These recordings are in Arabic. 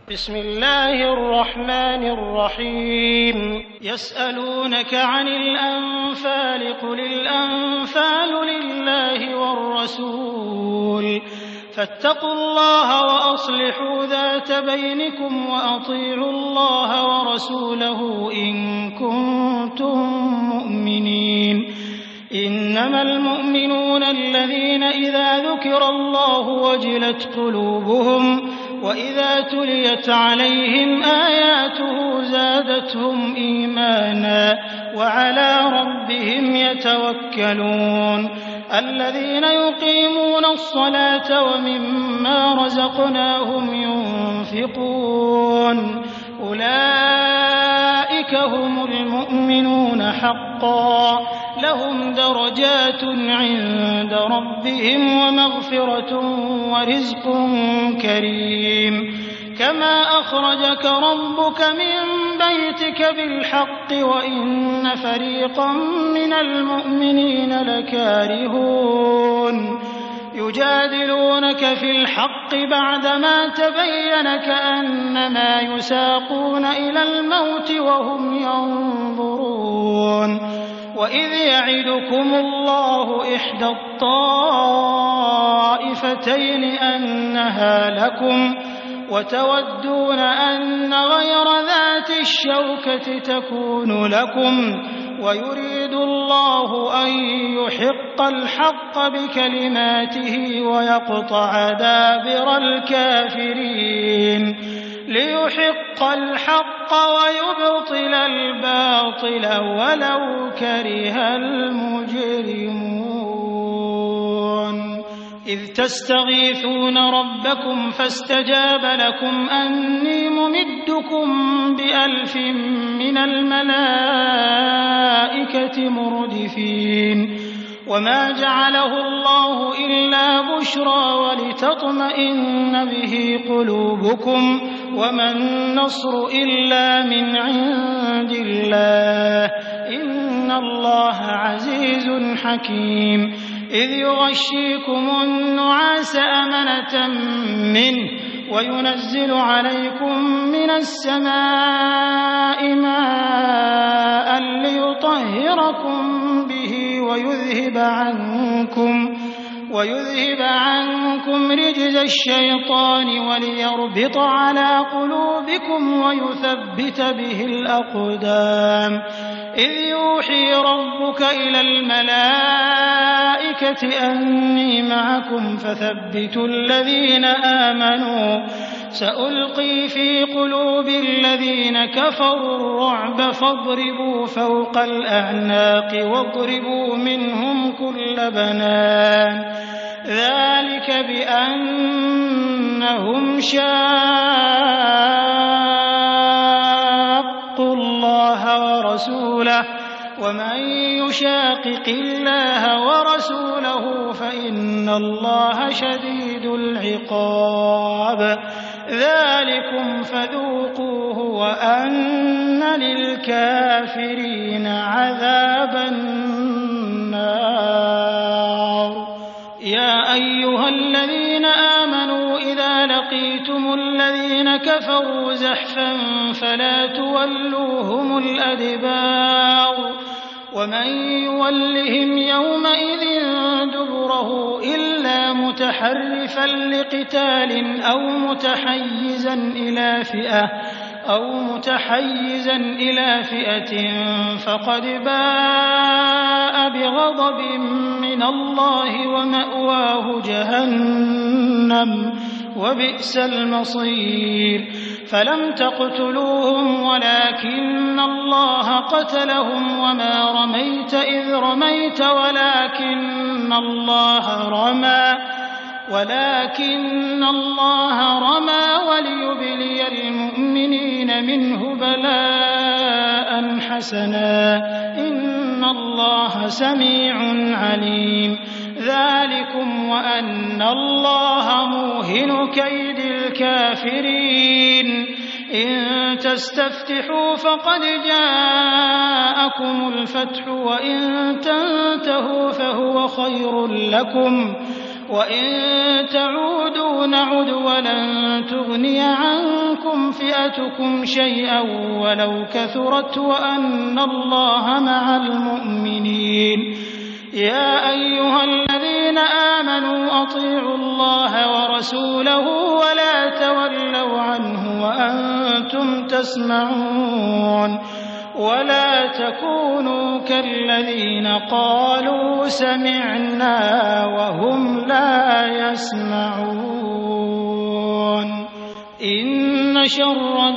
بسم الله الرحمن الرحيم يسألونك عن الأنفال قل الأنفال لله والرسول فاتقوا الله وأصلحوا ذات بينكم وأطيعوا الله ورسوله إن كنتم مؤمنين إنما المؤمنون الذين إذا ذكر الله وجلت قلوبهم وإذا تليت عليهم آياته زادتهم إيمانا وعلى ربهم يتوكلون الذين يقيمون الصلاة ومما رزقناهم ينفقون أولئك هم المؤمنون حقا لهم درجات عند ربهم ومغفرة ورزق كريم كما أخرجك ربك من بيتك بالحق وإن فريقا من المؤمنين لكارهون يجادلونك في الحق بعدما تبين كأنما يساقون إلى الموت وهم ينظرون وإذ يعدكم الله إحدى الطائفتين أنها لكم وتودون أن غير ذات الشوكة تكون لكم ويريد الله أن يحق الحق بكلماته ويقطع دابر الكافرين ليحق الحق ويبطل الباطل ولو كره المجرمون إذ تستغيثون ربكم فاستجاب لكم أني ممدكم ب1000 من الملائكة مردفين وما جعله الله إلا بشرى ولتطمئن به قلوبكم وما النصر إلا من عند الله إن الله عزيز حكيم إذ يغشيكم النعاس أمنة منه وينزل عليكم من السماء ماء ليطهركم به ويذهب عنكم رجز الشيطان وليربط على قلوبكم ويثبت به الأقدام إذ يوحي ربك إلى الملائكة أني معكم فثبتوا الذين آمنوا سألقي في قلوب الذين كفروا الرعب فاضربوا فوق الأعناق واضربوا منهم كل بنان ذلك بأنهم شاقوا الله ورسوله ومن يشاقق الله ورسوله فإن الله شديد العقاب ذلكم فذوقوه وأن للكافرين عذاب النار يا أيها الذين آمنوا إذا لقيتم الذين كفروا زحفا فلا تولوهم الأدبار ومن يولهم يومئذ دبره إلا متحرفا لقتال أو متحيزا إلى فئة فقد باء بغضب من الله ومأواه جهنم وبئس المصير فلم تقتلوهم ولكن الله قتلهم وما رميت إذ رميت ولكن الله رمى وليبلي المؤمنين منه بلاء حسنا إن الله سميع عليم ذلكم وأن الله موهن كيد الكافرين إن تستفتحوا فقد جاءكم الفتح وإن تنتهوا فهو خير لكم وإن تعودوا نعد ولن تغني عنكم فئتكم شيئا ولو كثرت وأن الله مع المؤمنين يا أيها الذين آمنوا أطيعوا الله ورسوله ولا تولوا عنه وأنتم تسمعون ولا تكونوا كالذين قالوا سمعنا وهم لا يسمعون إن شر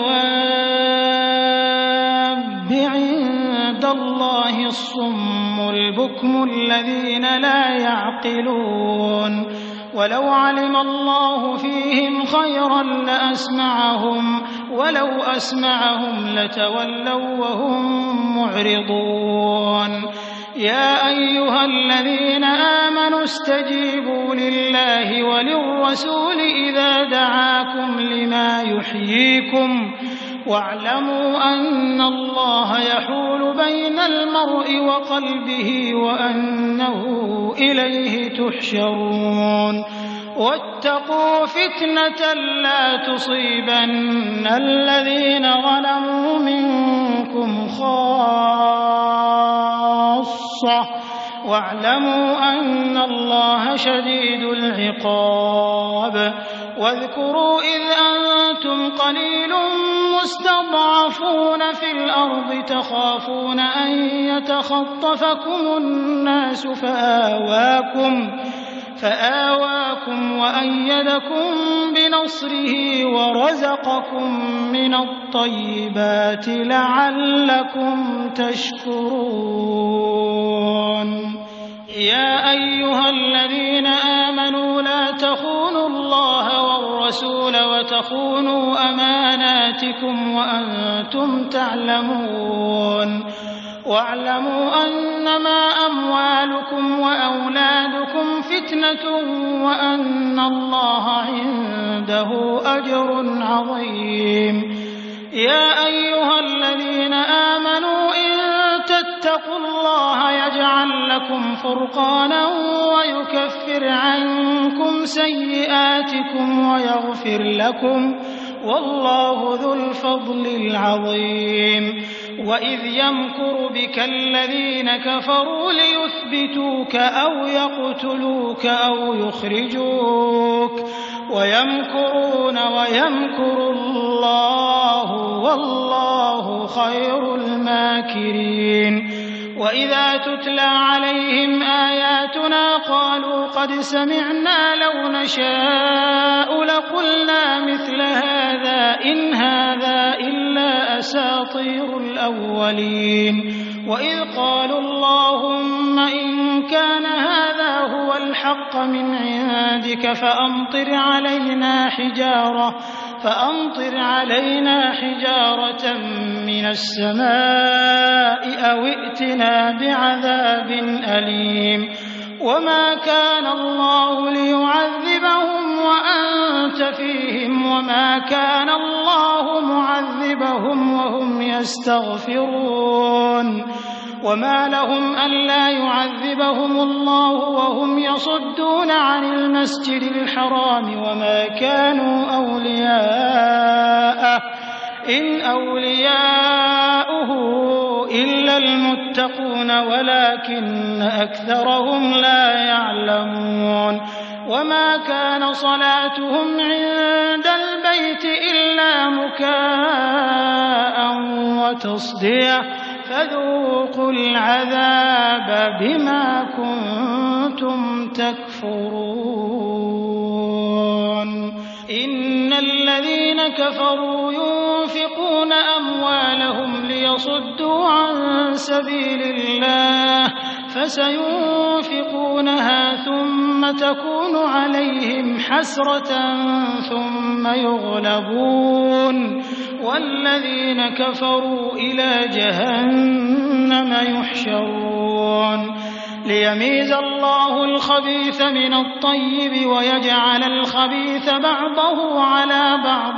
الدواب عند الله الصم البكم الذين لا يعقلون ولو علم الله فيهم خيرا لأسمعهم ولو أسمعهم لتولوا وهم معرضون يا أيها الذين آمنوا استجيبوا لله وللرسول إذا دعاكم لما يحييكم واعلموا أن الله يحول بين المرء وقلبه وأنه إليه تحشرون واتقوا فتنة لا تصيبن الذين ظلموا منكم خاصة واعلموا أن الله شديد العقاب واذكروا إذ أنتم قليل مستضعفون في الأرض تخافون أن يتخطفكم الناس فآواكم وأيدكم بنصره ورزقكم من الطيبات لعلكم تشكرون يا أيها الذين آمنوا لا تخونوا الله والرسول وتخونوا أماناتكم وأنتم تعلمون واعلموا أنما أموالكم وأولادكم فتنة وأن الله عنده أجر عظيم يا أيها الذين آمنوا إن تتقوا الله يجعل لكم فرقانا ويكفر عنكم سيئاتكم ويغفر لكم والله ذو الفضل العظيم وإذ يمكر بك الذين كفروا ليثبتوك أو يقتلوك أو يخرجوك ويمكرون ويمكر الله والله خير الماكرين وإذا تتلى عليهم آياتنا قالوا قد سمعنا لو نشاء لقلنا مثل هذا إن هذا إلا أساطير الأولين وإذ قالوا اللهم إن كان هذا هو الحق من عندك فأمطر علينا حجارة من السماء أو ائتنا بعذاب أليم وما كان الله ليعذبهم وأنت فيهم وما كان الله معذبهم وهم يستغفرون وما لهم ألا يعذبهم الله وهم يصدون عن المسجد الحرام وما كانوا أولياءه إن أولياؤه إلا المتقون ولكن أكثرهم لا يعلمون وما كان صلاتهم عند البيت إلا مكاء وتصدية فذوقوا العذاب بما كنتم تكفرون إن الذين كفروا ينفقون أموالهم ليصدوا عن سبيل الله فسينفقونها ثم تكون عليهم حسرة ثم يغلبون والذين كفروا إلى جهنم يحشرون ليميز الله الخبيث من الطيب ويجعل الخبيث بعضه على بعض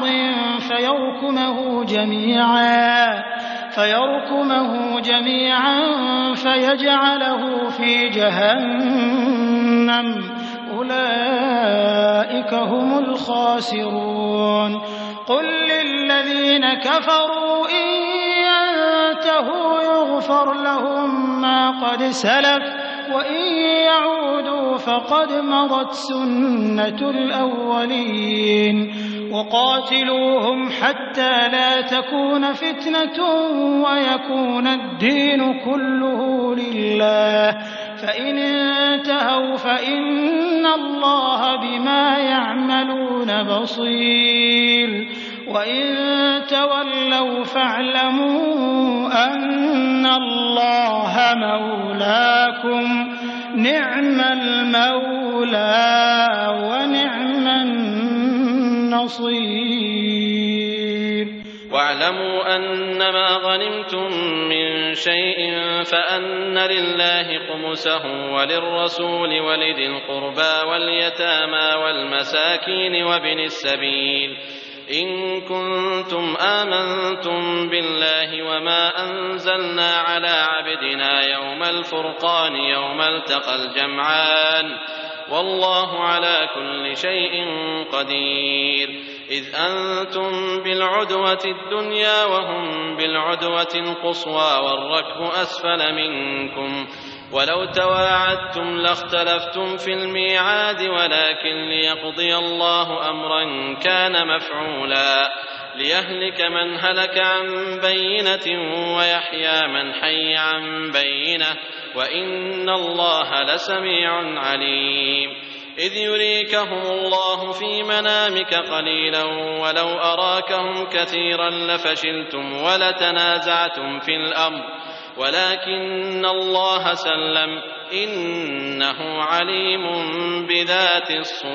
فيركمه جميعا فيجعله في جهنم أولئك هم الخاسرون قل للذين كفروا إن ينتهوا يغفر لهم ما قد سلف وإن يعودوا فقد مضت سنة الأولين وقاتلوهم حتى لا تكون فتنة ويكون الدين كله لله فإن انتهوا فإن الله بما يعملون بصير وإن تولوا فاعلموا أن الله مولاكم نعم المولى ونعم النصير واعلموا أنما غنمتم من شيء فأن لله خمسه وللرسول ولذي القربى واليتامى والمساكين وابن السبيل إن كنتم آمنتم بالله وما أنزلنا على عبدنا يوم الفرقان يوم التقى الجمعان والله على كل شيء قدير إذ أنتم بالعدوة الدنيا وهم بالعدوة القصوى والركب أسفل منكم ولو تواعدتم لاختلفتم في الميعاد ولكن ليقضي الله أمرا كان مفعولا ليهلك من هلك عن بينة ويحيى من حي عن بينة وإن الله لسميع عليم إذ يريكهم الله في منامك قليلا ولو أراكهم كثيرا لفشلتم ولتنازعتم في الأمر ولكن الله سلم إنه عليم بذات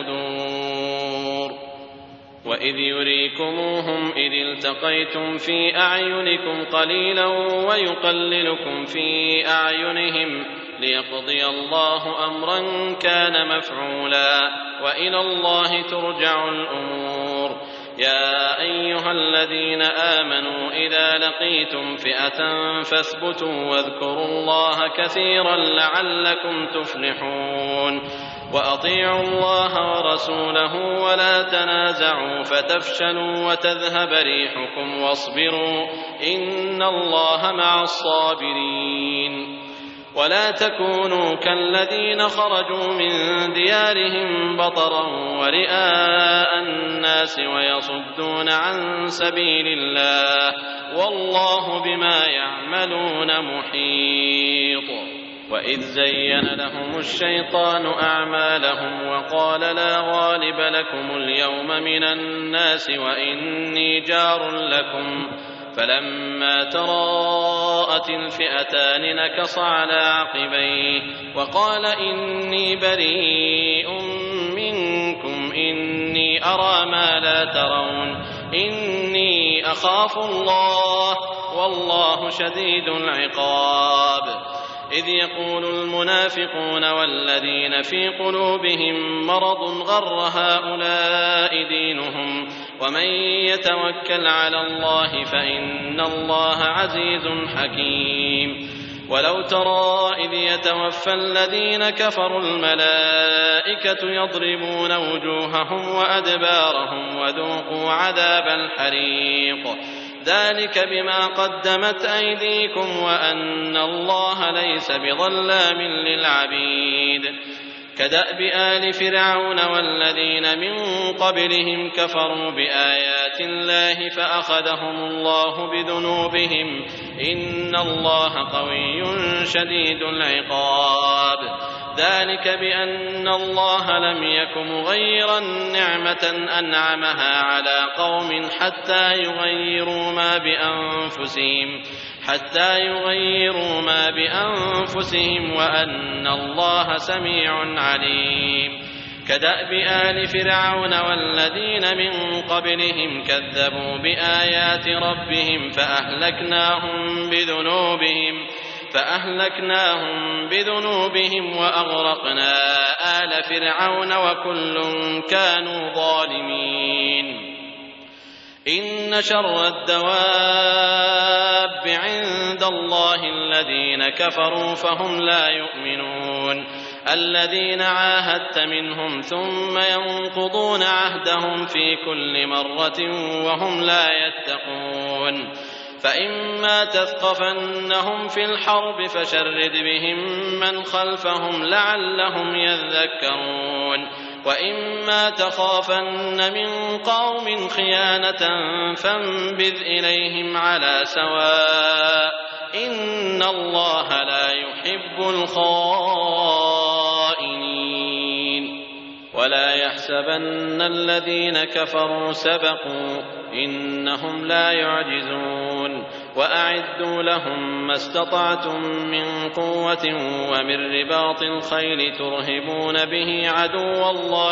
الصدور وإذ يريكموهم إذ التقيتم في أعينكم قليلا ويقللكم في أعينهم ليقضي الله أمرا كان مفعولا وإلى الله ترجع الأمور يا أيها الذين آمنوا إذا لقيتم فئة فاثبتوا واذكروا الله كثيرا لعلكم تفلحون وأطيعوا الله ورسوله ولا تنازعوا فتفشلوا وتذهب ريحكم واصبروا إن الله مع الصابرين ولا تكونوا كالذين خرجوا من ديارهم بطرا ورئاء الناس ويصدون عن سبيل الله والله بما يعملون محيط وإذ زين لهم الشيطان أعمالهم وقال لا غالب لكم اليوم من الناس وإني جار لكم فلما تراءت الفئتان نكص على عقبيه وقال إني بريء منكم إني أرى ما لا ترون إني أخاف الله والله شديد العقاب إذ يقول المنافقون والذين في قلوبهم مرض غر هؤلاء دينهم ومن يتوكل على الله فإن الله عزيز حكيم ولو ترى إذ يتوفى الذين كفروا الملائكة يضربون وجوههم وأدبارهم وذوقوا عذاب الحريق ذلك بما قدمت أيديكم وأن الله ليس بظلام للعبيد كدأب آل فرعون والذين من قبلهم كفروا بآيات الله فأخذهم الله بذنوبهم إن الله قوي شديد العقاب ذلك بأن الله لم يك مغيرا نعمة أنعمها على قوم حتى يغيروا ما بأنفسهم وأن الله سميع عليم كدأب آل فرعون والذين من قبلهم كذبوا بآيات ربهم فأهلكناهم بذنوبهم وأغرقنا آل فرعون وكل كانوا ظالمين إن شر الدواب عند الله الذين كفروا فهم لا يؤمنون الذين عاهدت منهم ثم ينقضون عهدهم في كل مرة وهم لا يتقون فإما تثقفنهم في الحرب فشرد بهم من خلفهم لعلهم يذكرون وإما تخافن من قوم خيانة فانبذ إليهم على سواء إن الله لا يحب الخائنين ولا يحسبن الذين كفروا سبقوا إنهم لا يعجزون وأعدوا لهم ما استطعتم من قوة ومن رباط الخيل ترهبون به عدو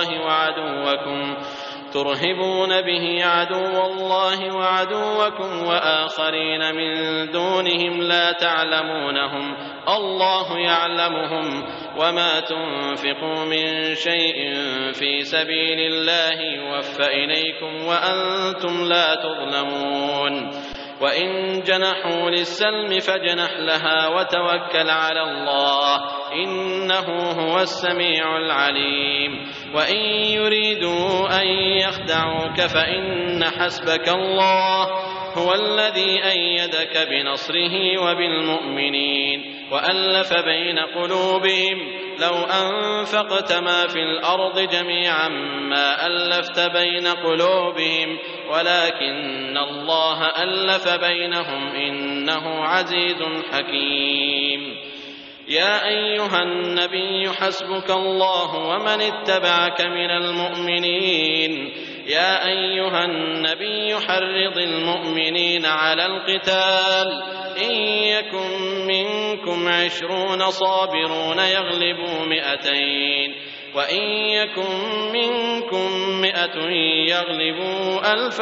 الله وعدوكم وآخرين من دونهم لا تعلمونهم الله يعلمهم وما تنفقوا من شيء في سبيل الله يوفى إليكم وأنتم لا تظلمون وإن جنحوا للسلم فاجنح لها وتوكل على الله إنه هو السميع العليم وإن يريدوا أن يخدعوك فإن حسبك الله هو الذي أيدك بنصره وبالمؤمنين وألف بين قلوبهم لو أنفقت ما في الأرض جميعا ما ألفت بين قلوبهم ولكن الله ألف بينهم إنه عزيز حكيم يا أيها النبي حسبك الله ومن اتبعك من المؤمنين يا أيها النبي حرض المؤمنين على القتال إن يكن منكم 20 صابرون يغلبوا 200 وإن يكن منكم 100 يغلبوا 1000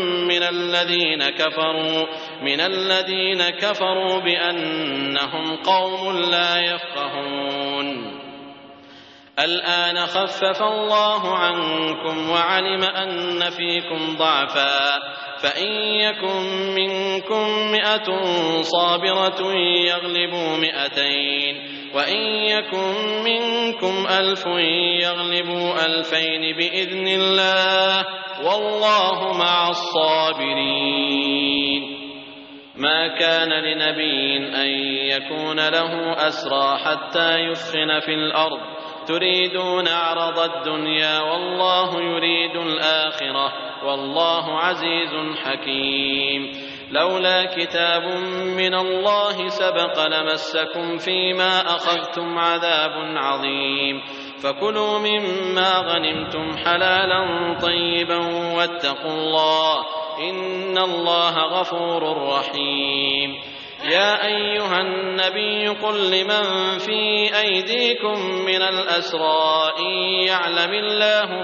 من الذين كفروا بأنهم قوم لا يفقهون الآن خفف الله عنكم وعلم أن فيكم ضعفا فإن يكن منكم 100 صابرة يغلبوا 200 وإن يكن منكم 1000 يغلبوا 2000 بإذن الله والله مع الصابرين ما كان لنبي أن يكون له أسرى حتى يثخن في الأرض تريدون عرض الدنيا والله يريد الآخرة والله عزيز حكيم لولا كتاب من الله سبق لمسكم فيما أخذتم عذاب عظيم فكلوا مما غنمتم حلالا طيبا واتقوا الله إن الله غفور رحيم يا أيها النبي قل لمن في أيديكم من الأسرى إن يعلم الله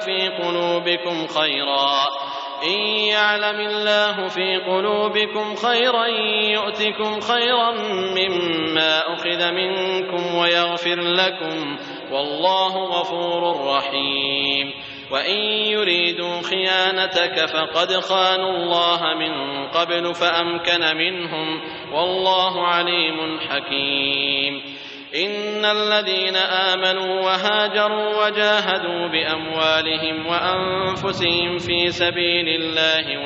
في قلوبكم خيرا يؤتكم خيرا مما أخذ منكم ويغفر لكم والله غفور رحيم وإن يريدوا خيانتك فقد خانوا الله من قبل فأمكن منهم والله عليم حكيم إن الذين آمنوا وهاجروا وجاهدوا بأموالهم وأنفسهم في سبيل الله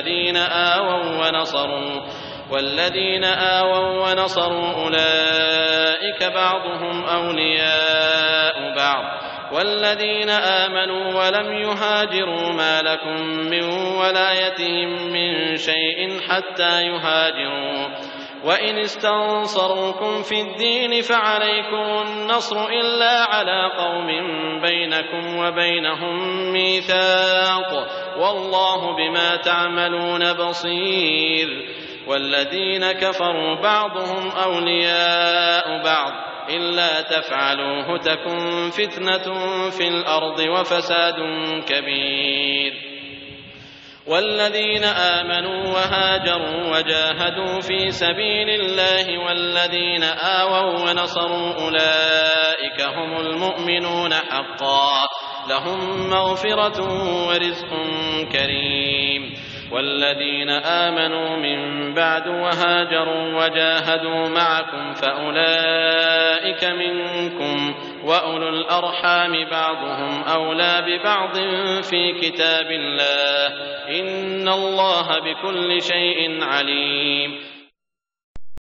والذين آووا ونصروا أولئك بعضهم أولياء بعض والذين آمنوا ولم يهاجروا ما لكم من ولايتهم من شيء حتى يهاجروا وإن استنصروكم في الدين فعليكم النصر إلا على قوم بينكم وبينهم ميثاق والله بما تعملون بصير والذين كفروا بعضهم أولياء بعض إلا تفعلوه تكن فتنة في الأرض وفساد كبير والذين آمنوا وهاجروا وجاهدوا في سبيل الله والذين آووا ونصروا أولئك هم المؤمنون حقا لهم مغفرة ورزق كريم والذين آمنوا من بعد وهاجروا وجاهدوا معكم فأولئك منكم وأولو الأرحام بعضهم أولى ببعض في كتاب الله إن الله بكل شيء عليم